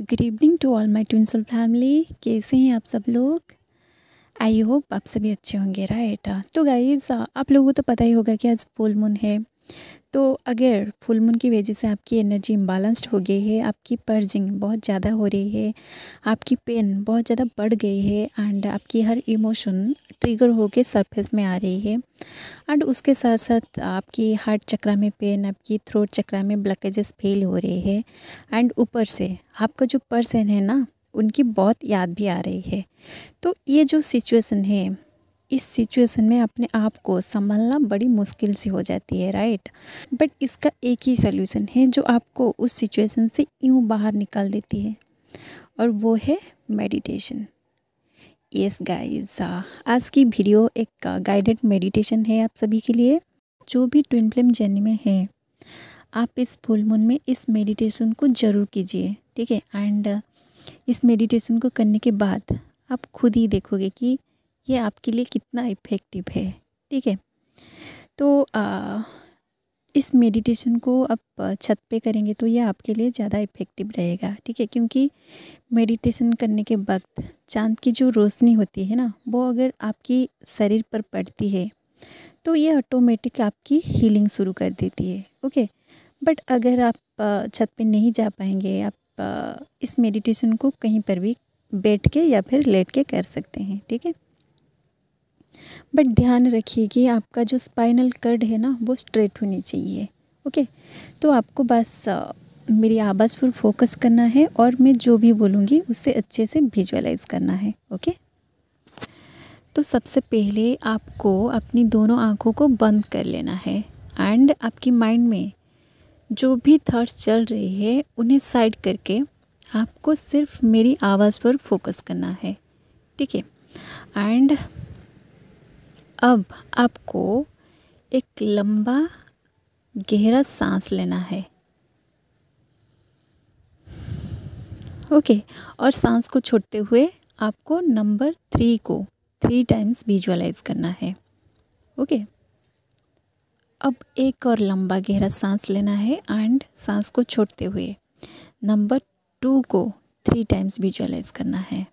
Good evening to all my twin soul family. कैसे हैं आप सब लोग? आई होप आप सभी अच्छे होंगे, राइट। तो गाइज़, आप लोगों को तो पता ही होगा कि आज फुल मून है। तो अगर फुल मून की वजह से आपकी एनर्जी इम्बैलेंस्ड हो गई है, आपकी पर्जिंग बहुत ज़्यादा हो रही है, आपकी पेन बहुत ज़्यादा बढ़ गई है एंड आपकी हर इमोशन ट्रिगर होके सरफेस में आ रही है एंड उसके साथ साथ आपकी हार्ट चक्रा में पेन, आपकी थ्रोट चक्रा में ब्लॉकेजेस फील हो रहे हैं एंड ऊपर से आपका जो पर्सन है ना, उनकी बहुत याद भी आ रही है। तो ये जो सिचुएशन है, इस सिचुएशन में अपने आप को संभालना बड़ी मुश्किल सी हो जाती है, राइट। बट इसका एक ही सल्यूशन है जो आपको उस सिचुएशन से यूँ बाहर निकाल देती है, और वो है मेडिटेशन। यस गाइस, आज की वीडियो एक गाइडेड मेडिटेशन है आप सभी के लिए। जो भी ट्विन फ्लेम जर्नी में है, आप इस फुल मून में इस मेडिटेशन को ज़रूर कीजिए, ठीक है। एंड इस मेडिटेशन को करने के बाद आप खुद ही देखोगे कि ये आपके लिए कितना इफ़ेक्टिव है, ठीक है। तो इस मेडिटेशन को आप छत पे करेंगे तो ये आपके लिए ज़्यादा इफ़ेक्टिव रहेगा, ठीक है। क्योंकि मेडिटेशन करने के वक्त चाँद की जो रोशनी होती है ना, वो अगर आपकी शरीर पर पड़ती है तो ये ऑटोमेटिक आपकी हीलिंग शुरू कर देती है, ओके। बट अगर आप छत पे नहीं जा पाएंगे, आप इस मेडिटेशन को कहीं पर भी बैठ के या फिर लेट के कर सकते हैं, ठीक है। बट ध्यान रखिए कि आपका जो स्पाइनल कर्ड है ना, वो स्ट्रेट होनी चाहिए, ओके। तो आपको बस मेरी आवाज़ पर फोकस करना है और मैं जो भी बोलूँगी उससे अच्छे से विजुअलाइज करना है, ओके। तो सबसे पहले आपको अपनी दोनों आँखों को बंद कर लेना है एंड आपकी माइंड में जो भी थॉट्स चल रहे हैं उन्हें साइड करके आपको सिर्फ मेरी आवाज़ पर फोकस करना है, ठीक है। एंड अब आपको एक लंबा गहरा सांस लेना है, ओके। और सांस को छोड़ते हुए आपको नंबर 3 को 3 टाइम्स विजुअलाइज करना है, ओके। अब एक और लंबा गहरा सांस लेना है एंड सांस को छोड़ते हुए नंबर 2 को 3 टाइम्स विजुअलाइज करना है,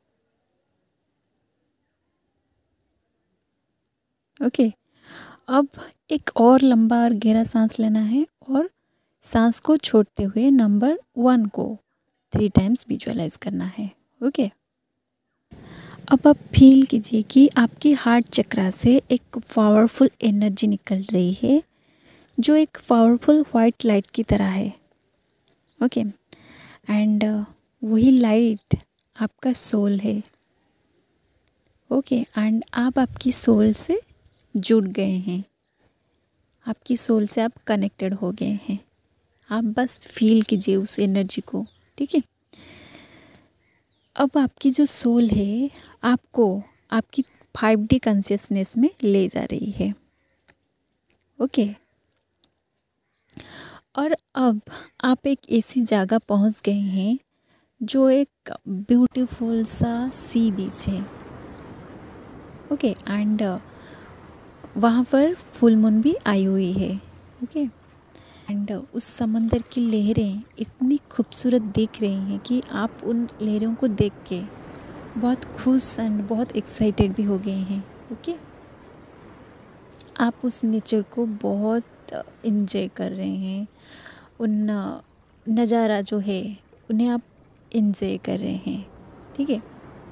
ओके। अब एक और लंबा और गहरा सांस लेना है और सांस को छोड़ते हुए नंबर 1 को 3 टाइम्स विजुअलाइज करना है, ओके। अब आप फील कीजिए कि आपकी हार्ट चक्रा से एक पावरफुल एनर्जी निकल रही है, जो एक पावरफुल वाइट लाइट की तरह है, ओके। एंड वही लाइट आपका सोल है, ओके। एंड आप आपकी सोल से जुड़ गए हैं, आपकी सोल से आप कनेक्टेड हो गए हैं। आप बस फील कीजिए उस एनर्जी को, ठीक है। अब आपकी जो सोल है आपको आपकी 5D कॉन्शियसनेस में ले जा रही है, ओके। और अब आप एक ऐसी जगह पहुंच गए हैं जो एक ब्यूटीफुल सा सी बीच है, ओके। एंड वहाँ पर फुल मून भी आई हुई है, ओके। एंड उस समंदर की लहरें इतनी खूबसूरत दिख रही हैं कि आप उन लहरों को देख के बहुत खुश एंड बहुत एक्साइटेड भी हो गए हैं, ओके। आप उस नेचर को बहुत एंजॉय कर रहे हैं, उन नज़ारा जो है उन्हें आप एंजॉय कर रहे हैं, ठीक है।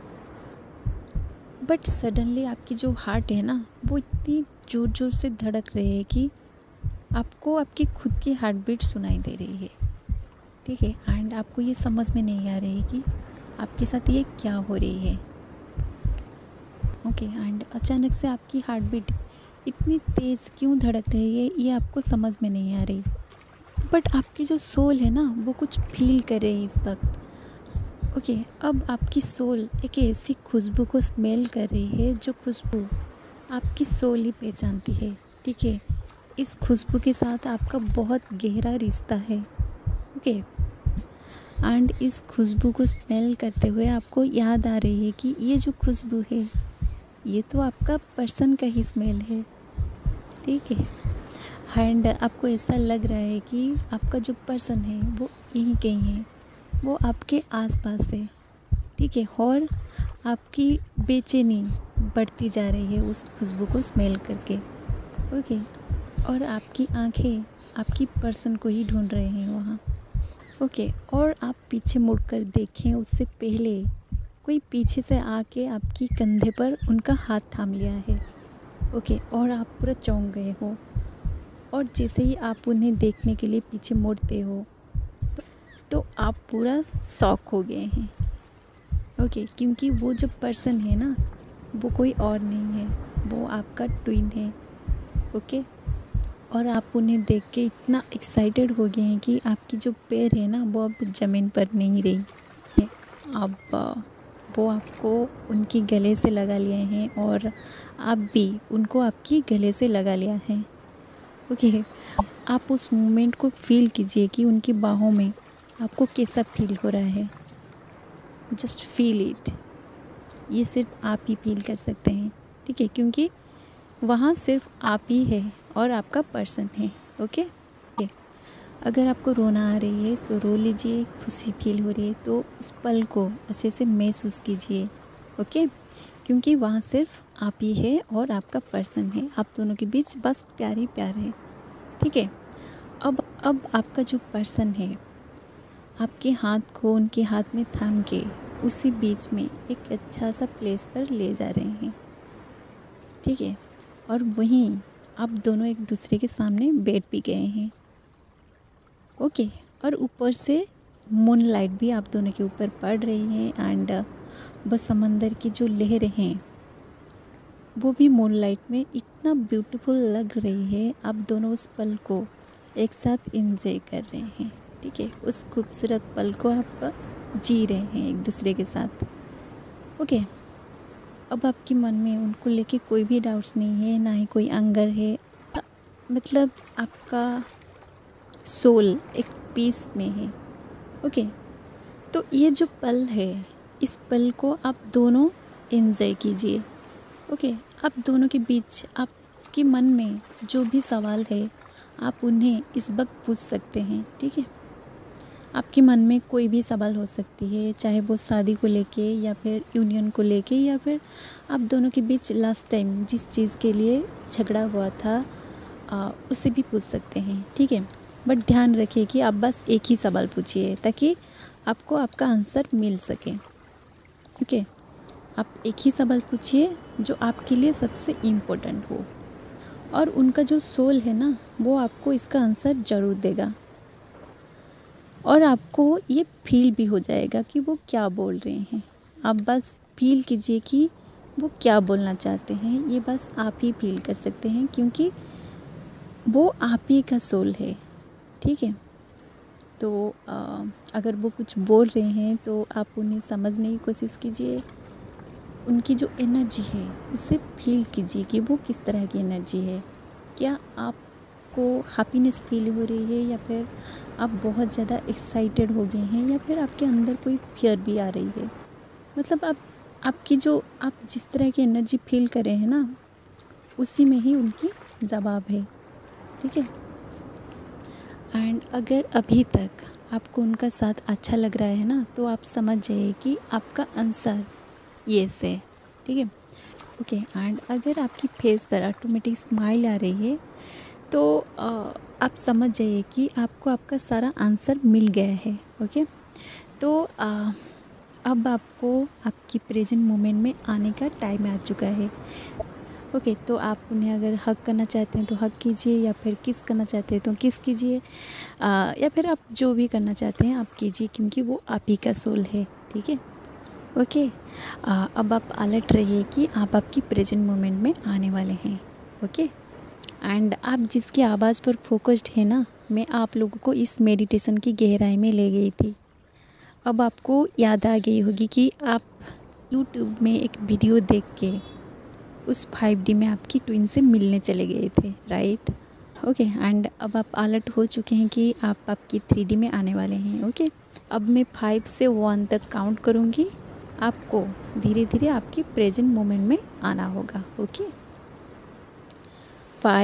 बट सडनली आपकी जो हार्ट है ना, वो इतनी ज़ोर ज़ोर से धड़क रही है कि आपको आपकी खुद की हार्ट बीट सुनाई दे रही है, ठीक है। एंड आपको ये समझ में नहीं आ रही है कि आपके साथ ये क्या हो रही है, ओके। एंड अचानक से आपकी हार्ट बीट इतनी तेज़ क्यों धड़क रही है, ये आपको समझ में नहीं आ रही। बट आपकी जो सोल है ना, वो कुछ फील कर रही है इस वक्त, ओके। अब आपकी सोल एक ऐसी खुशबू को स्मेल कर रही है जो खुशबू आपकी सोल ही पहचानती है, ठीक है। इस खुशबू के साथ आपका बहुत गहरा रिश्ता है, ओके। एंड इस खुशबू को स्मेल करते हुए आपको याद आ रही है कि ये जो खुशबू है ये तो आपका पर्सन का ही स्मेल है, ठीक है। एंड आपको ऐसा लग रहा है कि आपका जो पर्सन है वो यहीं कहीं है, वो आपके आसपास है, ठीक है, और आपकी बेचैनी बढ़ती जा रही है उस खुशबू को स्मेल करके। ओके, और आपकी आंखें आपकी पर्सन को ही ढूंढ रहे हैं वहाँ। ओके, और आप पीछे मुड़कर देखें उससे पहले कोई पीछे से आके आपकी कंधे पर उनका हाथ थाम लिया है। ओके, और आप पूरा चौंक गए हो, और जैसे ही आप उन्हें देखने के लिए पीछे मुड़ते हो तो आप पूरा शॉक हो गए हैं। ओके, क्योंकि वो जो पर्सन है ना, वो कोई और नहीं है, वो आपका ट्विन है। ओके, और आप उन्हें देख के इतना एक्साइटेड हो गए हैं कि आपकी जो पैर है ना वो अब ज़मीन पर नहीं रही है। अब वो आपको उनके गले से लगा लिए हैं और आप भी उनको आपकी गले से लगा लिया है। ओके, आप उस मोमेंट को फील कीजिए कि उनकी बाहों में आपको कैसा फील हो रहा है। Just feel it. ये सिर्फ आप ही फील कर सकते हैं, ठीक है, क्योंकि वहाँ सिर्फ आप ही है और आपका पर्सन है। ओके, अगर आपको रोना आ रही है तो रो लीजिए, खुशी फील हो रही है तो उस पल को अच्छे से महसूस कीजिए। ओके, क्योंकि वहाँ सिर्फ आप ही है और आपका पर्सन है, आप दोनों के बीच बस प्यार ही प्यार है, ठीक है। अब आपका जो पर्सन है आपके हाथ को उनके हाथ में थाम के उसी बीच में एक अच्छा सा प्लेस पर ले जा रहे हैं, ठीक है, और वहीं आप दोनों एक दूसरे के सामने बैठ भी गए हैं। ओके, और ऊपर से मून लाइट भी आप दोनों के ऊपर पड़ रही है एंड बस समंदर की जो लहरें हैं वो भी मून लाइट में इतना ब्यूटीफुल लग रही है। आप दोनों उस पल को एक साथ एंजॉय कर रहे हैं, ठीक है, उस खूबसूरत पल को आप जी रहे हैं एक दूसरे के साथ। ओके, अब आपके मन में उनको लेके कोई भी डाउट्स नहीं है, ना ही कोई एंगर है, मतलब आपका सोल एक पीस में है। ओके, तो ये जो पल है इस पल को आप दोनों एंजॉय कीजिए। ओके, आप दोनों के बीच आपके मन में जो भी सवाल है आप उन्हें इस वक्त पूछ सकते हैं, ठीक है। आपके मन में कोई भी सवाल हो सकती है, चाहे वो शादी को लेके या फिर यूनियन को लेके या फिर आप दोनों के बीच लास्ट टाइम जिस चीज़ के लिए झगड़ा हुआ था उसे भी पूछ सकते हैं, ठीक है। बट ध्यान रखिए कि आप बस एक ही सवाल पूछिए ताकि आपको आपका आंसर मिल सके। ओके, आप एक ही सवाल पूछिए जो आपके लिए सबसे इम्पोर्टेंट हो, और उनका जो सोल है ना वो आपको इसका आंसर ज़रूर देगा, और आपको ये फील भी हो जाएगा कि वो क्या बोल रहे हैं। आप बस फील कीजिए कि वो क्या बोलना चाहते हैं, ये बस आप ही फील कर सकते हैं क्योंकि वो आप ही का सोल है, ठीक है। तो अगर वो कुछ बोल रहे हैं तो आप उन्हें समझने की कोशिश कीजिए, उनकी जो एनर्जी है उसे फील कीजिए कि वो किस तरह की एनर्जी है। क्या आपको हैप्पीनेस फील हो रही है या फिर आप बहुत ज़्यादा एक्साइटेड हो गए हैं या फिर आपके अंदर कोई फियर भी आ रही है। मतलब आपकी जो आप जिस तरह की एनर्जी फील कर रहे हैं ना उसी में ही उनकी जवाब है, ठीक है। एंड अगर अभी तक आपको उनका साथ अच्छा लग रहा है ना तो आप समझ जाइए कि आपका आंसर येस है, ठीक है। ओके, एंड अगर आपकी फेस पर ऑटोमेटिक स्माइल आ रही है तो आप समझ जाइए कि आपको आपका सारा आंसर मिल गया है। ओके, तो अब आपको आपकी प्रेजेंट मोमेंट में आने का टाइम आ चुका है। ओके, तो आप उन्हें अगर हग करना चाहते हैं तो हग कीजिए, या फिर किस करना चाहते हैं तो किस कीजिए, या फिर आप जो भी करना चाहते हैं आप कीजिए क्योंकि वो आप ही का सोल है, ठीक है। ओके, अब आप अलर्ट रहिए कि आप आपकी प्रेजेंट मोमेंट में आने वाले हैं। ओके, एंड आप जिसकी आवाज़ पर फोकस्ड है ना, मैं आप लोगों को इस मेडिटेशन की गहराई में ले गई थी। अब आपको याद आ गई होगी कि आप यूट्यूब में एक वीडियो देख के उस 5D में आपकी ट्विन से मिलने चले गए थे, राइट। ओके, एंड अब आप अलर्ट हो चुके हैं कि आप आपकी 3D में आने वाले हैं। ओके, अब मैं 5 से 1 तक काउंट करूँगी, आपको धीरे धीरे आपकी प्रेजेंट मोमेंट में आना होगा। ओके,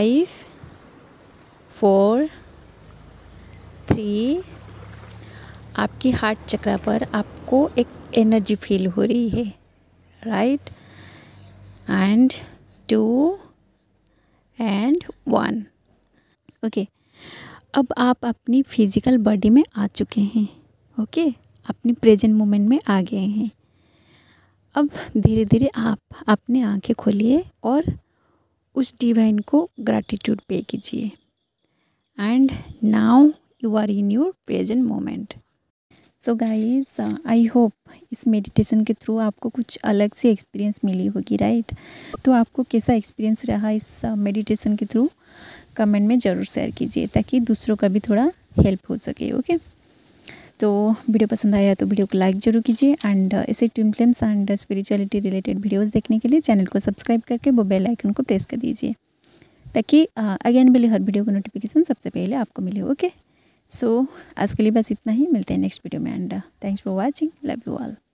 5 4 3 आपकी हार्ट चक्र पर आपको एक एनर्जी फील हो रही है, राइट। And 2 and 1। ओके, अब आप अपनी फिजिकल बॉडी में आ चुके हैं। ओके, अपनी प्रेजेंट मोमेंट में आ गए हैं। अब धीरे धीरे आप अपनी आंखें खोलिए और उस डिवाइन को ग्रैटिट्यूड पे कीजिए। And now you are in your present moment. So guys, I hope इस मेडिटेशन के थ्रू आपको कुछ अलग से एक्सपीरियंस मिली होगी, राइट। तो आपको कैसा एक्सपीरियंस रहा इस मेडिटेशन के थ्रू कमेंट में ज़रूर शेयर कीजिए, ताकि दूसरों का भी थोड़ा हेल्प हो सके। ओके, तो वीडियो पसंद आया तो वीडियो को लाइक ज़रूर कीजिए। एंड ऐसे twin flames and spirituality related videos देखने के लिए चैनल को सब्सक्राइब करके वो बेल आइकन को प्रेस कर दीजिए, ताकि अगेन वाली हर वीडियो का नोटिफिकेशन सबसे पहले आपको मिले। ओके, सो आज के लिए बस इतना ही। मिलते हैं नेक्स्ट वीडियो में। And thanks for watching. Love you all.